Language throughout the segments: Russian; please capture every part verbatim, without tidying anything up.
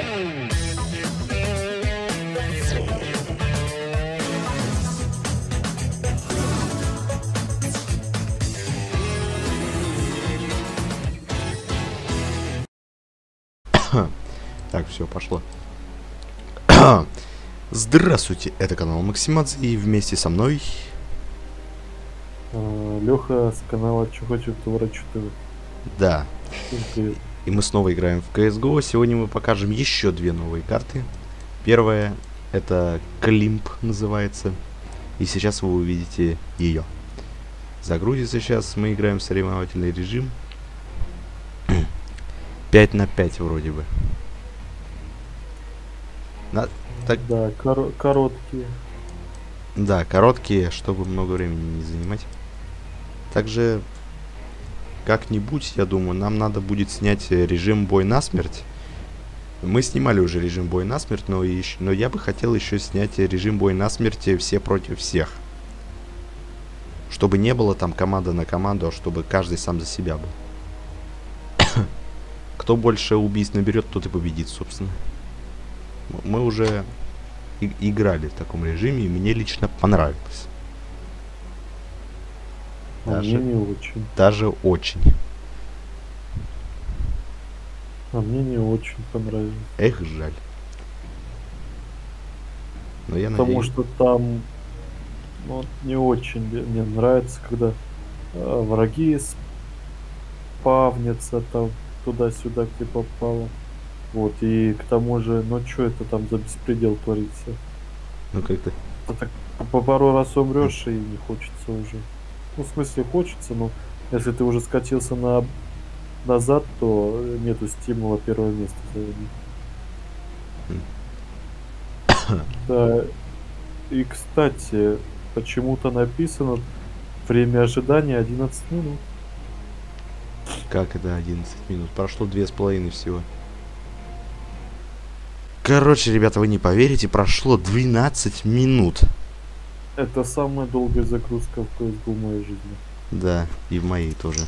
Так, все, пошло. Здравствуйте, это канал Максимадзе, и вместе со мной... Леха с канала Чё хочу, то врачу ТВ. Да. Привет. И мы снова играем в си эс го. Сегодня мы покажем еще две новые карты. Первая, это Климп называется. И сейчас вы увидите ее. Загрузится сейчас, мы играем в соревновательный режим. пять на пять вроде бы. На, так... Да, кор короткие. Да, короткие, чтобы много времени не занимать. Также, как-нибудь, я думаю, нам надо будет снять режим бой насмерть. Мы снимали уже режим бой насмерть, но, еще, но я бы хотел еще снять режим бой насмерть все против всех. Чтобы не было там команда на команду, а чтобы каждый сам за себя был. Кто больше убийств наберет, тот и победит, собственно. Мы уже и играли в таком режиме, и мне лично понравилось. А даже, мне не очень. Даже очень. А мне не очень понравилось. Эх, жаль. Но я Потому надеюсь... что там ну, не очень мне нравится, когда э, враги спавнятся там туда-сюда, где попало. Вот, и к тому же, ну что это там за беспредел творится? Ну как-то... А так по пару раз умрешь и не хочется уже. Ну, в смысле, хочется, но если ты уже скатился на назад, то нету стимула первое место заводить. Да. И, кстати, почему-то написано время ожидания одиннадцать минут. Как это одиннадцать минут? Прошло две с половиной всего. Короче, ребята, вы не поверите, прошло двенадцать минут. Это самая долгая загрузка в си эс го в моей жизни. Да, и в моей тоже.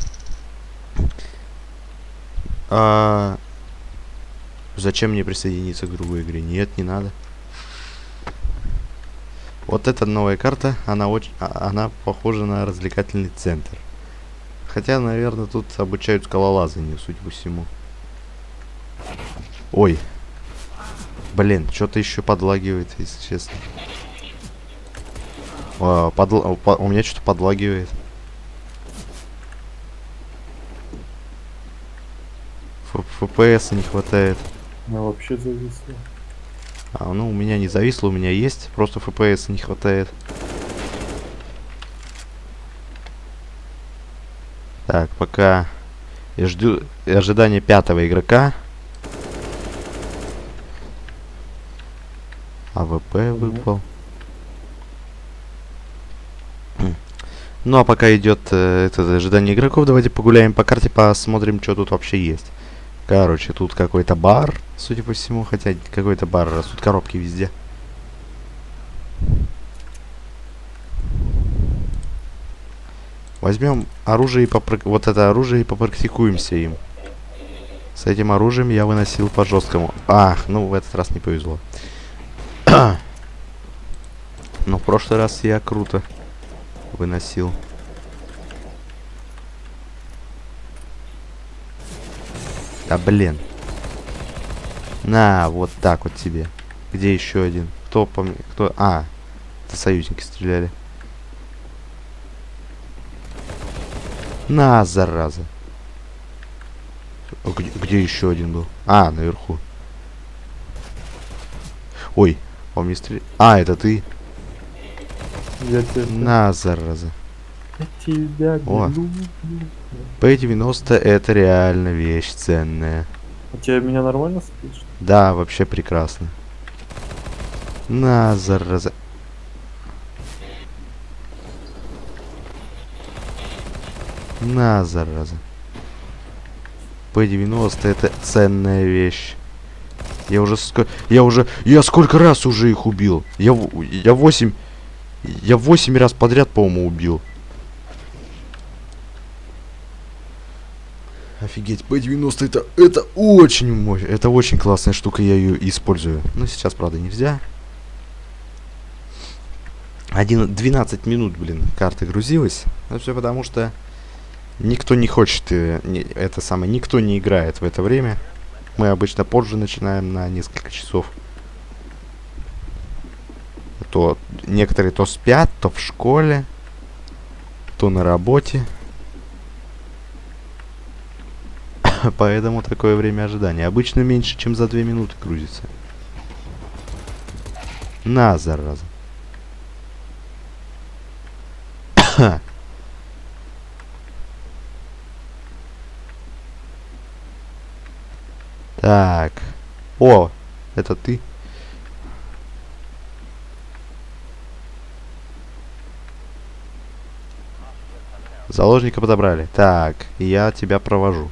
А... Зачем мне присоединиться к другой игре? Нет, не надо. Вот эта новая карта, она очень, она похожа на развлекательный центр. Хотя, наверное, тут обучают скалолазанию, судя по всему. Ой. Блин, что-то еще подлагивает, если честно. А, подла по у меня что-то подлагивает. эф пи эс не хватает. Она вообще зависла. А, ну, у меня не зависло, у меня есть. Просто эф пи эс не хватает. Так, пока я жду ожидания пятого игрока. а вэ пэ выпал. Ну а пока идет э, это ожидание игроков, давайте погуляем по карте, посмотрим, что тут вообще есть. Короче, тут какой-то бар, судя по всему, хотя какой-то бар, раз тут коробки везде. Возьмем оружие и попр... вот это оружие и попрактикуемся им. С этим оружием я выносил по жесткому. Ах, ну в этот раз не повезло. Но в прошлый раз я круто выносил. Да блин. На, вот так вот тебе. Где еще один? Кто помнит? Кто? А, это союзники стреляли. На, зараза. Где, где еще один был? А, наверху. Ой, он мне стреляет. А, это ты. Я тебя... На, зараза. Я тебя люблю. пэ девяносто это реально вещь ценная. У тебя меня нормально спишь? Да, вообще прекрасно. На, зараза. На, зараза. пэ девяносто это ценная вещь. Я уже ск... Я уже... Я сколько раз уже их убил? Я, я восемь... Я восемь раз подряд, по-моему, убил. Офигеть, пэ девяносто это, это очень мощь, это очень классная штука, я ее использую. Но сейчас, правда, нельзя. Один, двенадцать минут, блин, карта грузилась. Это все потому, что никто не хочет, э, не, это самое, никто не играет в это время. Мы обычно позже начинаем на несколько часов. То некоторые то спят, то в школе, то на работе. Поэтому такое время ожидания. Обычно меньше, чем за две минуты грузится. На, зараза. Так. О, это ты? Заложника подобрали. Так, я тебя провожу.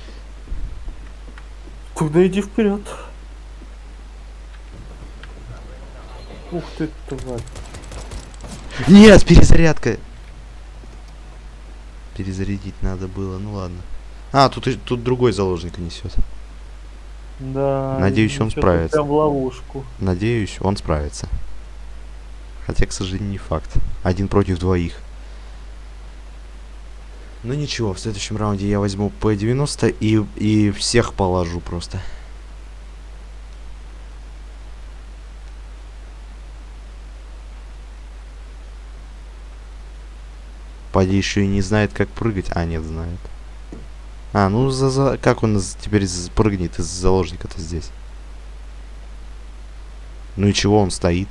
Куда иди вперед? Ух ты, тварь. Нет, перезарядка. Перезарядить надо было, ну ладно. А, тут, и- тут другой заложник несет. Да. Надеюсь, и он чё-то справится. Прям в ловушку. Надеюсь, он справится. Хотя, к сожалению, не факт. Один против двоих. Ну ничего, в следующем раунде я возьму пэ девяносто и, и всех положу просто. Пади еще и не знает, как прыгать. А, нет, знает. А, ну за, за как он из- теперь из- прыгнет из заложника-то здесь? Ну и чего он стоит?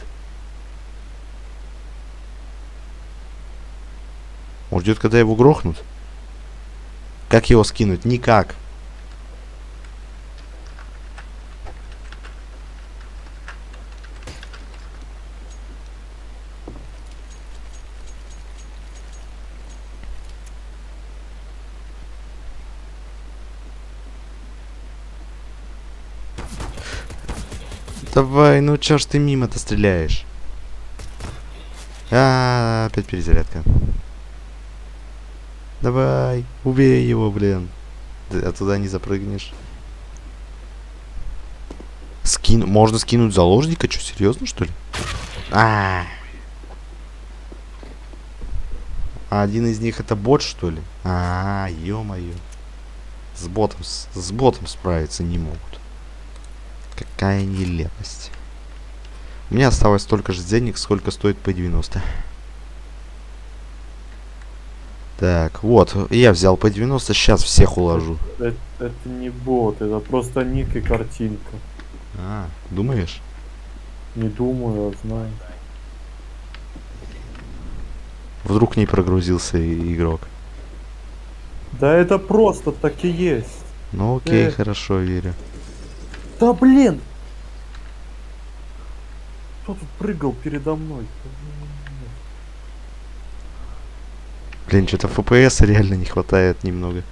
Он ждет, когда его грохнут? Как его скинуть? Никак. Давай, ну чё ж ты мимо-то стреляешь? А, опять перезарядка. Давай, убей его, блин. Ты- А туда не запрыгнешь. Скин... Можно скинуть заложника? Чё, серьезно, что ли? А, а один из них это бот, что ли? А, ё-моё. С ботом, с, с ботом справиться не могут. Какая нелепость. У меня осталось столько же денег, сколько стоит пэ девяносто. Так, вот, я взял пэ девяносто, сейчас всех уложу. Это, это не бот, это просто ник и картинка. А, думаешь? Не думаю, а знаю. Вдруг не прогрузился и- игрок. Да это просто так и есть. Ну окей, Э. хорошо, верю. Да блин! Кто тут прыгал передо мной? Блин, что-то эф пэ эс реально не хватает немного.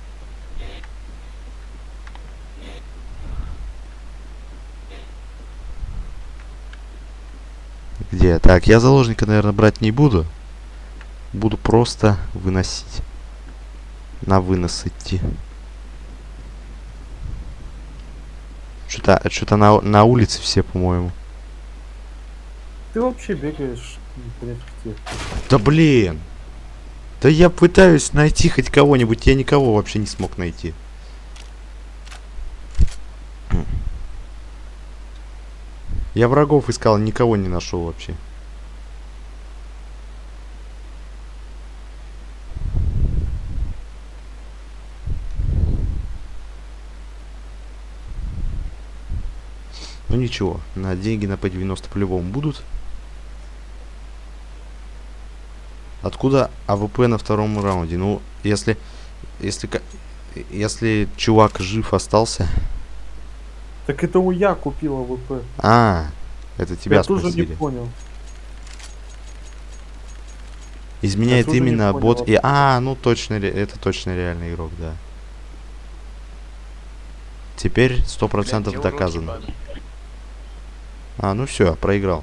Где? Так, я заложника, наверное, брать не буду. Буду просто выносить. На вынос идти. Что-то что-то на, на улице все, по-моему. Ты вообще бегаешь непонятно где. Да блин! Да я пытаюсь найти хоть кого-нибудь, я никого вообще не смог найти. Я врагов искал, никого не нашел вообще. Ну ничего, на деньги на пэ девяносто по-любому будут. Откуда а вэ пэ на втором раунде? Ну, если... Если... ка- Если чувак жив остался... Так это у я купил а вэ пэ. А, это тебя Я тоже не спросили. понял. Изменяет тоже не именно понял, бот и... откуда. А, ну точно, ре- это точно реальный игрок, да. Теперь сто процентов доказано. А, ну все, проиграл.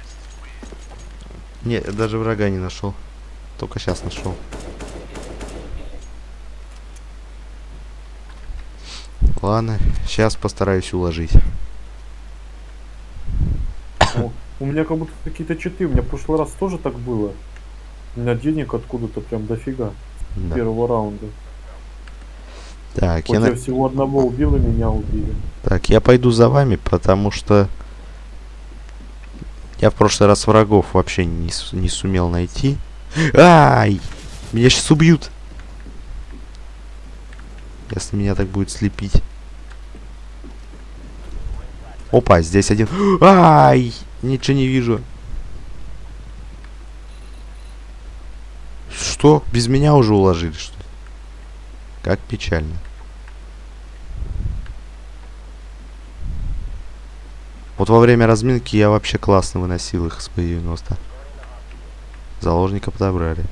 Нет, даже врага не нашел. Только сейчас нашел. Ладно, сейчас постараюсь уложить. О, у меня как будто какие-то читы. У меня в прошлый раз тоже так было. У меня денег откуда-то прям дофига. Да. Первого раунда. Так, Хоть я, я на... всего одного убил, и меня убили. так, я пойду за вами, потому что я в прошлый раз врагов вообще не, с... не сумел найти. Ай! Меня сейчас убьют. Если меня так будет слепить. Опа, здесь один. Ай! Ничего не вижу. Что? Без меня уже уложили, что ли? Как печально. Вот во время разминки я вообще классно выносил их с Б девяносто. Заложника подобрали.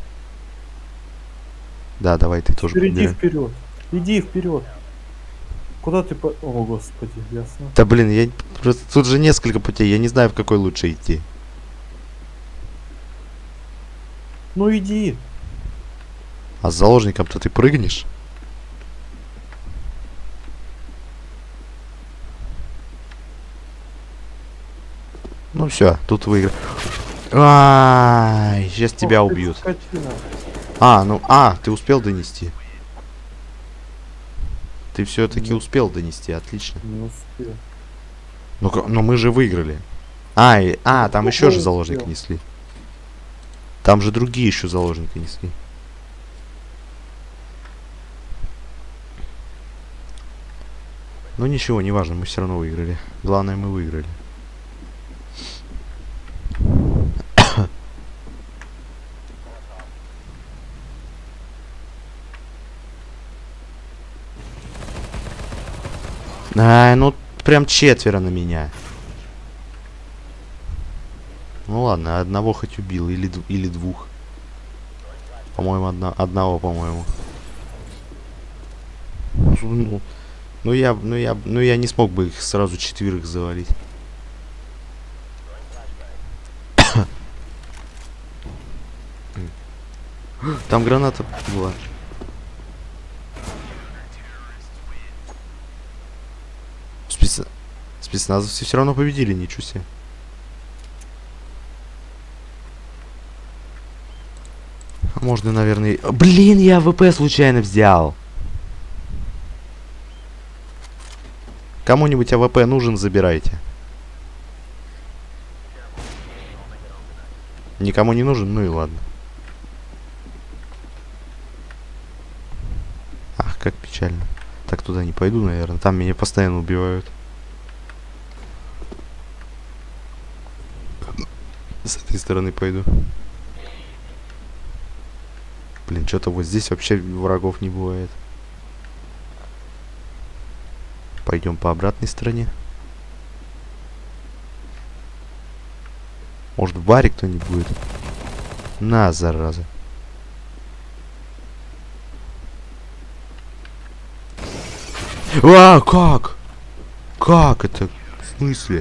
Да, давай ты тоже Теперь иди подбирай. вперед. Иди вперед. Куда ты по... О, господи, ясно. Да блин, я просто тут же несколько путей, я не знаю, в какой лучше идти. Ну иди. А с заложником-то ты прыгнешь? Ну все, тут выиграл. Ай, сейчас тебя Ох ты, убьют. скотина. А, ну, а, ты успел донести. Ты все-таки Нет. успел донести, отлично. Не успел. Ну, ка- но мы же выиграли. А, и- а, там Ну, еще же успел. заложника несли. Там же другие еще заложника несли. Ну ничего, неважно, мы все равно выиграли. Главное, мы выиграли. А, ну прям четверо на меня. Ну ладно, одного хоть убил, или, д- или двух. По-моему, одна, одного, по-моему. Ну, ну я, ну я, ну я не смог бы их сразу четверых завалить. Там граната была. Спец... Спецназовцы все равно победили, ничего себе. А можно, наверное... и- Блин, я АВП случайно взял. Кому-нибудь АВП нужен, забирайте. Никому не нужен, ну и ладно. Ах, как печально. Так туда не пойду, наверное. Там меня постоянно убивают. С этой стороны пойду. Блин, что-то вот здесь вообще врагов не бывает. Пойдем по обратной стороне. Может, в баре кто-нибудь будет? На, зараза. А, как? Как это? В смысле?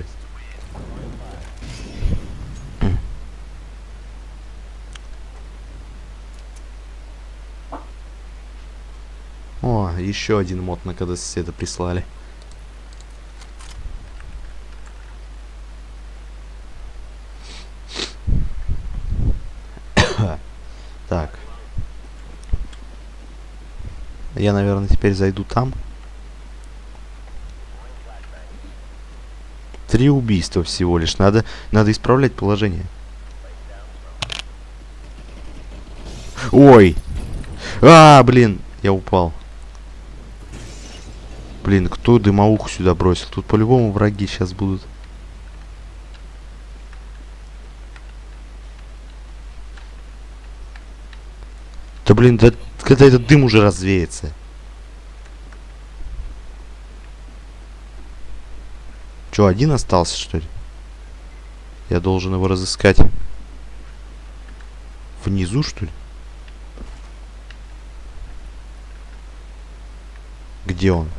О, еще один мод на когда соседа прислали. Так. Я, наверное, теперь зайду там. Три убийства всего лишь. Надо, надо исправлять положение. Ой! А, блин! Я упал. Блин, кто дымоуху сюда бросил? Тут по-любому враги сейчас будут. Да блин, да когда этот дым уже развеется? Че, один остался, что ли? Я должен его разыскать. Внизу, что ли? Где он?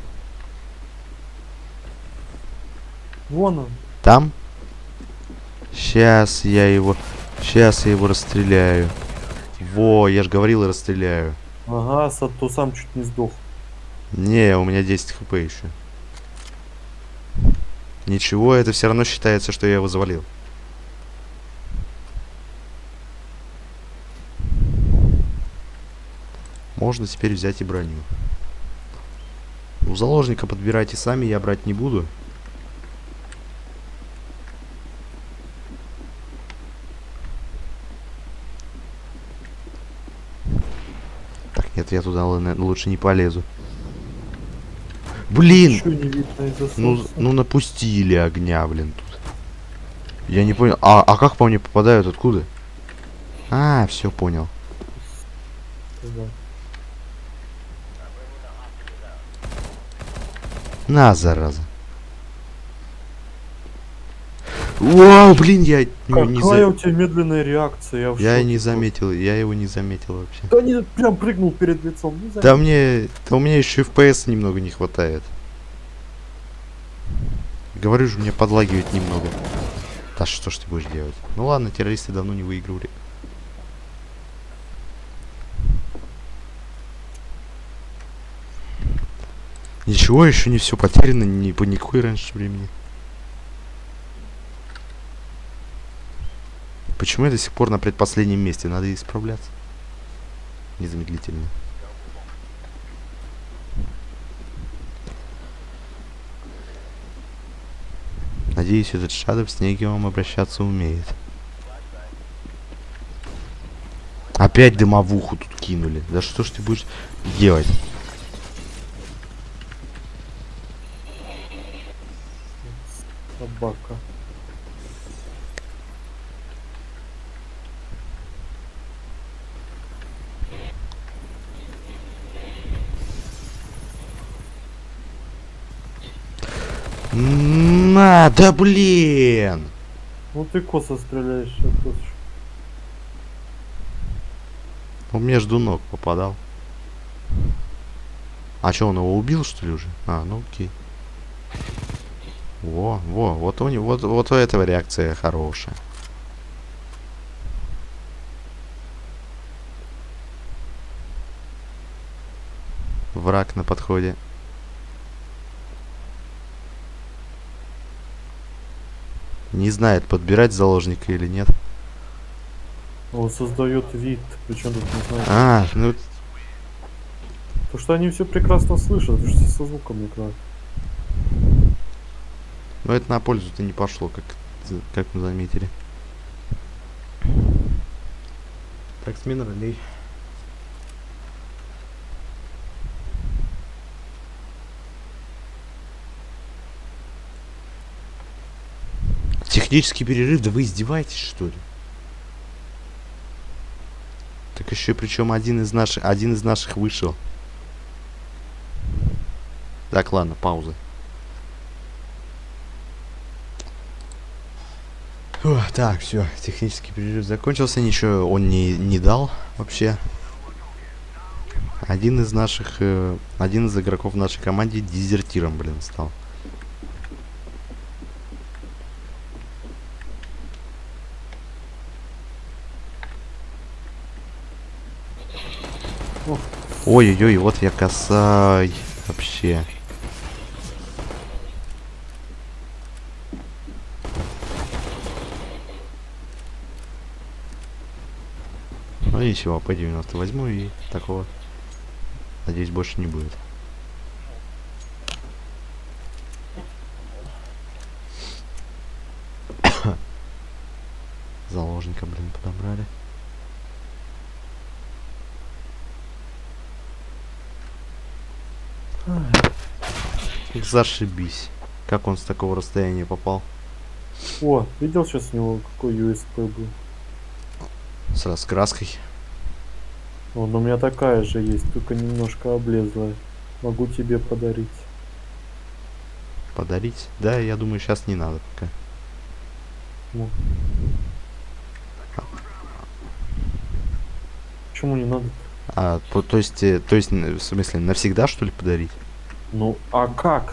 Вон он. Там? Сейчас я его... Сейчас я его расстреляю. Во, я же говорил, расстреляю. Ага, Сато сам чуть не сдох. Не, у меня десять хп еще. Ничего, это все равно считается, что я его завалил. Можно теперь взять и броню. У заложника подбирайте сами, я брать не буду. Так, нет, я туда лучше не полезу. Блин! Ну, ну напустили огня, блин, тут. Я не понял. А, а как по мне попадают? Откуда? А, все понял. На, зараза. Вау, блин, я Какая не за... у тебя медленная реакция? Я, я не заметил, я его не заметил вообще. Да не, прям прыгнул перед лицом. Да мне, да у меня еще эф пи эс немного не хватает. Говорю же, мне подлагивает немного. Да что ж ты будешь делать? Ну ладно, террористы давно не выигрывали. Ничего, еще не все потеряно, не паникуй раньше времени. Почему я до сих пор на предпоследнем месте? Надо исправляться. Незамедлительно. Надеюсь, этот Shadow с Снегиевым обращаться умеет. Опять дымовуху тут кинули. Да что ж ты будешь делать? Собака. На, да блин! Ну ты косо стреляешь, а тут... Он между ног попадал. А что, он его убил, что ли, уже? А, ну окей. Во, во, вот у него, вот, вот у этого реакция хорошая. Враг на подходе. Не знает, подбирать заложника или нет. Он создает вид, причем тут не знаю. А, ну... Потому что они все прекрасно слышат, потому что со звуком играют. Но это на пользу-то не пошло, как, как мы заметили. Так, смена ролей. Технический перерыв, да вы издеваетесь, что ли? Так еще причем один из наших, один из наших вышел. Так, ладно, пауза. Фу, так, все, технический перерыв закончился, ничего он не, не дал вообще. Один из наших, э, один из игроков в нашей команде дезертиром, блин, стал. Ой-ой-ой, вот я косай. Вообще. Ну ничего, пэ девяносто возьму и такого, надеюсь, больше не будет. Заложника, блин, подобрали. Зашибись. Как он с такого расстояния попал? О, видел сейчас у него какой ю эс пэ был? С раскраской. Вон у меня такая же есть, только немножко облезлая. Могу тебе подарить. Подарить? Да, я думаю, сейчас не надо пока. Ну. Почему не надо? А, то, то есть, э, то есть, в смысле, навсегда, что ли, подарить? Ну, а как?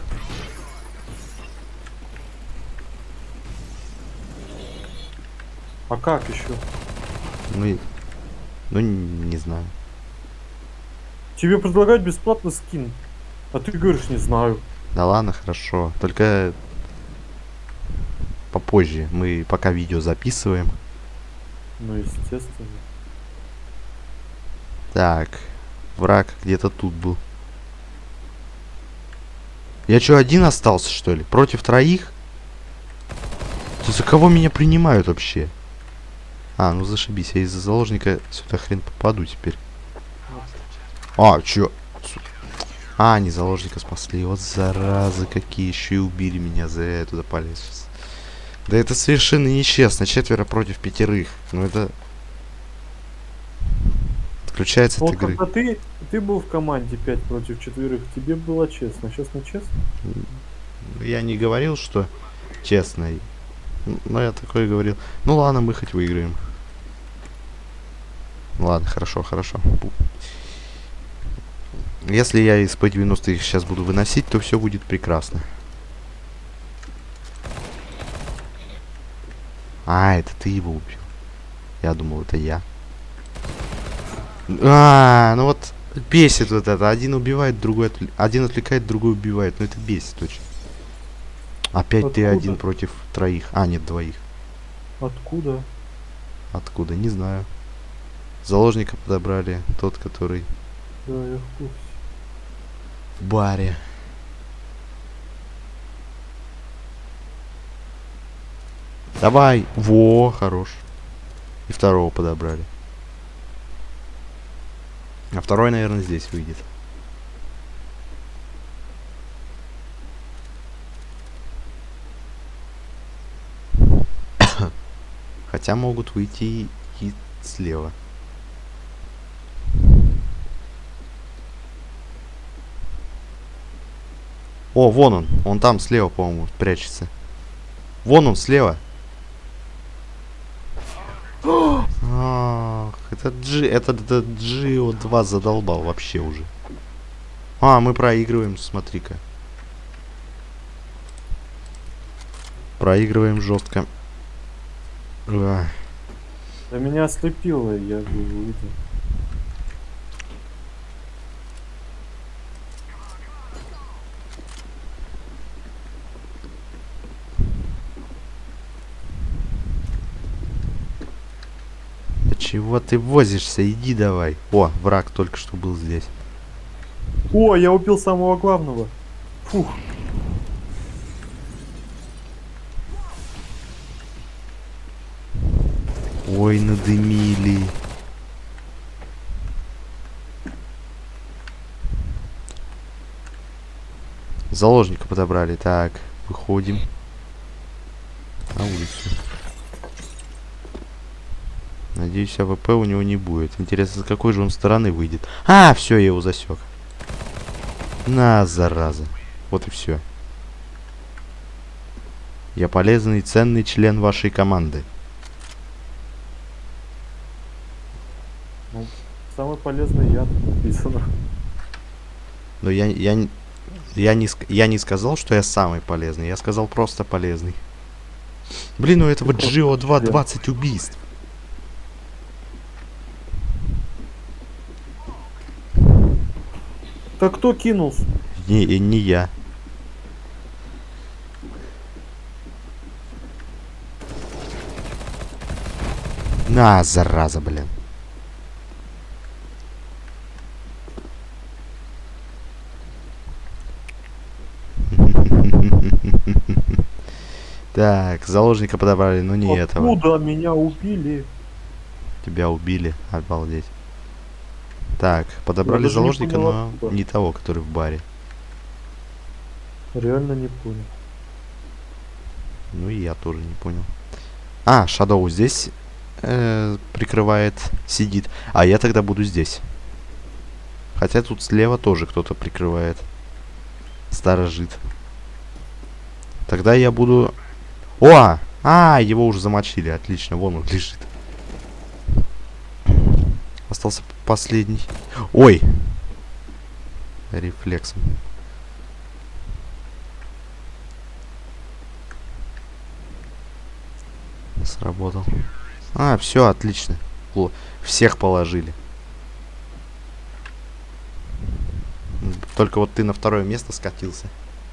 А как еще? Ну, ну, не, не знаю. Тебе предлагают бесплатно скин. А ты говоришь, не знаю. Да ладно, хорошо. Только попозже. Мы пока видео записываем. Ну, естественно. Так. Враг где-то тут был. Я что, один остался, что ли? Против троих? Ты за кого меня принимают вообще? А, ну зашибись. Я из-за заложника сюда хрен попаду теперь. А, чё? А, они заложника спасли. Вот заразы какие. Еще и убили меня. Зря я туда полез сейчас. Да это совершенно нечестно. Четверо против пятерых. Ну это... Отключается от Вот игры. когда ты, ты был в команде пять против четырех, тебе было честно. Сейчас не честно? Я не говорил, что честно. Но я такое говорил. Ну ладно, мы хоть выиграем. Ладно, хорошо, хорошо. Если я из пэ девяносто их сейчас буду выносить, то все будет прекрасно. А, это ты его убил. Я думал, это я. А, ну вот бесит вот это. Один убивает, другой отвл... один отвлекает, другой убивает. Ну это бесит очень. Опять Откуда? ты один против троих. А, нет, двоих. Откуда? Откуда? Не знаю. Заложника подобрали. Тот, который Да, я в курсе. в баре. Давай. Во, хорош. И второго подобрали. А второй, наверное, здесь выйдет. Хотя могут выйти и слева. О, вон он. Он там слева, по-моему, прячется. Вон он слева. Ах, это Джи, этот, этот Джио два задолбал вообще уже. А, мы проигрываем, смотри-ка. Проигрываем жестко. А. Да меня ослепило, я бы увидел. Да чего ты возишься? Иди давай. О, враг только что был здесь. О, я убил самого главного. Фух. Ой, надымили. Заложника подобрали. Так, выходим на улицу. Надеюсь, а вэ пэ у него не будет. Интересно, с какой же он стороны выйдет. А, все, я его засек. На, зараза. Вот и все. Я полезный и ценный член вашей команды. Ну, самый полезный яд написано. Но я, я, я, не, ск- я не сказал, что я самый полезный. Я сказал просто полезный. Блин, у этого Джио два двадцать убийств. Так кто кинулся? Не, э, не я. На, зараза, блин. Так, заложника подобрали, но не этого. Откуда меня убили? Тебя убили, обалдеть. Так, подобрали даже не заложника, понял, но откуда. не того, который в баре. Реально не понял. Ну и я тоже не понял. А, Шадоу здесь э, прикрывает, сидит. А я тогда буду здесь. Хотя тут слева тоже кто-то прикрывает. Сторожит. Тогда я буду... О! А, его уже замочили. Отлично, вон он лежит. Остался последний. Ой! Рефлексом. Сработал. А, все, отлично. О, всех положили. Только вот ты на второе место скатился.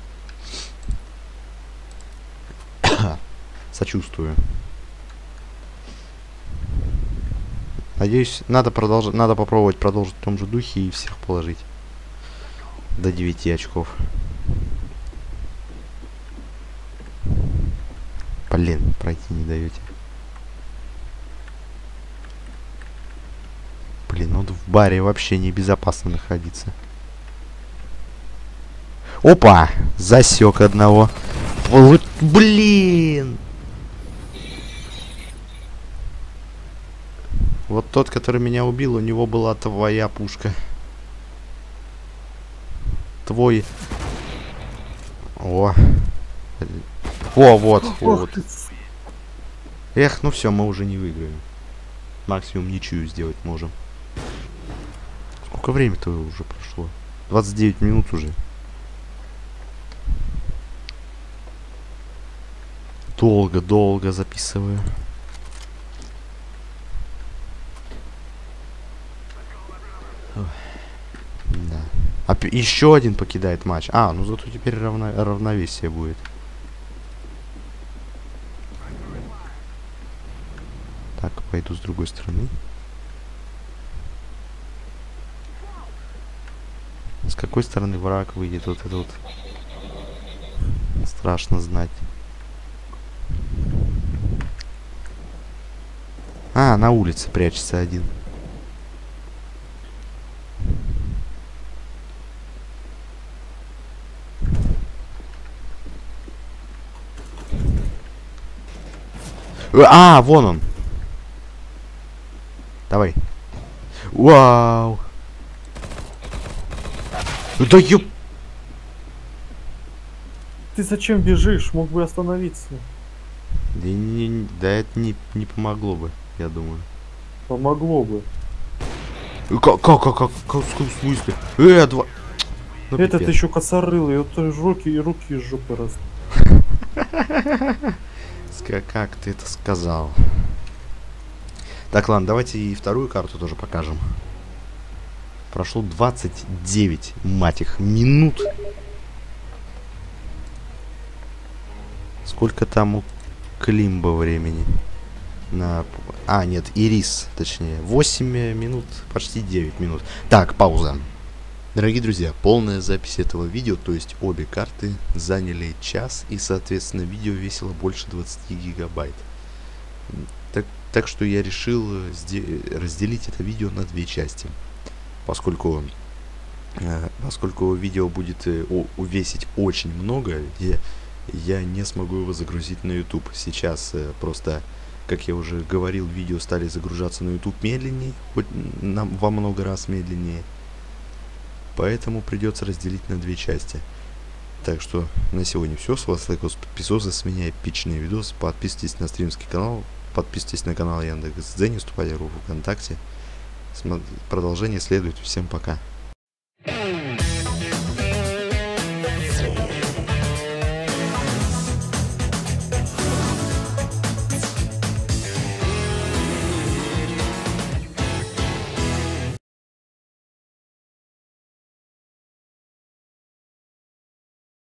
Сочувствую. Надеюсь, надо продолжать, надо попробовать продолжить в том же духе и всех положить до девяти очков. Блин, пройти не даете. Блин, ну в баре вообще небезопасно находиться. Опа! Засек одного. Вот, блин! Вот тот, который меня убил, у него была твоя пушка. Твой. О. О, вот. вот. Эх, ну все, мы уже не выиграем. Максимум ничью сделать можем. Сколько времени-то уже прошло? двадцать девять минут уже. Долго-долго записываю. Да. А еще один покидает матч. А, ну зато теперь равно равновесие будет. Так, пойду с другой стороны. С какой стороны враг выйдет? Вот это вот. Страшно знать. А, на улице прячется один. А, вон он. Давай. Вау. Да ёп. Ты зачем бежишь? Мог бы остановиться. Да, не, да это не, не помогло бы, я думаю. Помогло бы. Как, как, как, как, как, в смысле? Э, два... Ну, этот пипец. Еще косорылый, вот руки и руки из жопы растут. Как ты это сказал? Так, ладно, давайте и вторую карту тоже покажем. Прошло двадцать девять, мать их, минут. Сколько там у Климба времени? На... А, нет, Ирис, точнее. восемь минут, почти девять минут. Так, пауза. Дорогие друзья, полная запись этого видео, то есть обе карты, заняли час, и, соответственно, видео весило больше двадцати гигабайт. Так, так что я решил разделить это видео на две части. Поскольку, э, поскольку видео будет э, увесить очень много, я, я не смогу его загрузить на YouTube. Сейчас э, просто, как я уже говорил, видео стали загружаться на YouTube медленнее, хоть на, во много раз медленнее. Поэтому придется разделить на две части. Так что на сегодня все. С вас лайкос, подписывайтесь, с меня эпичный видос. Подписывайтесь на стримский канал. Подписывайтесь на канал Яндекс.Дзен, вступайте в группу ВКонтакте. Продолжение следует. Всем пока.